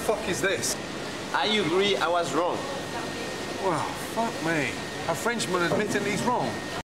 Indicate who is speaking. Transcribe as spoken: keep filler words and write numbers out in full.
Speaker 1: fuck is this?
Speaker 2: I agree I was wrong.
Speaker 1: Well, fuck me. A Frenchman admitting he's wrong.